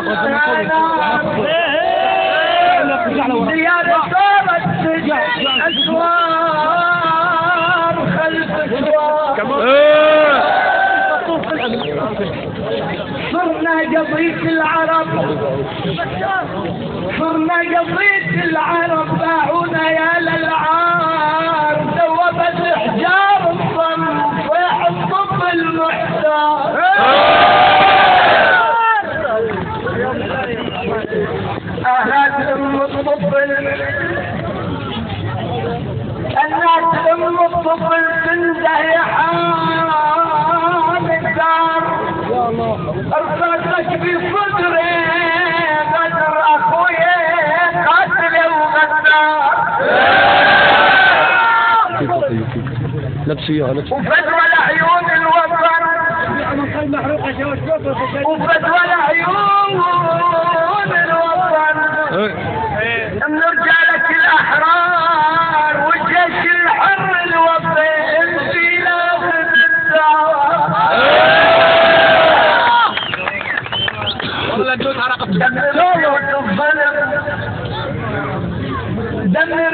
ديار صارت أسوار خلف أسوار صرنا قضية العرب صرنا قضية العرب باعونا يا للعار ذوبت حجار الصم صيح الطب المحتار أهات أم الطفل الناس أم الطفل تنده يا حامل الدار ارصدك بصدري غدر أخويا قاتل وغدار وفدوى لعيون الوطن وفدوى لعيون الوطن من رجالك الأحرار والجيش الحر الوطني في لافت دمر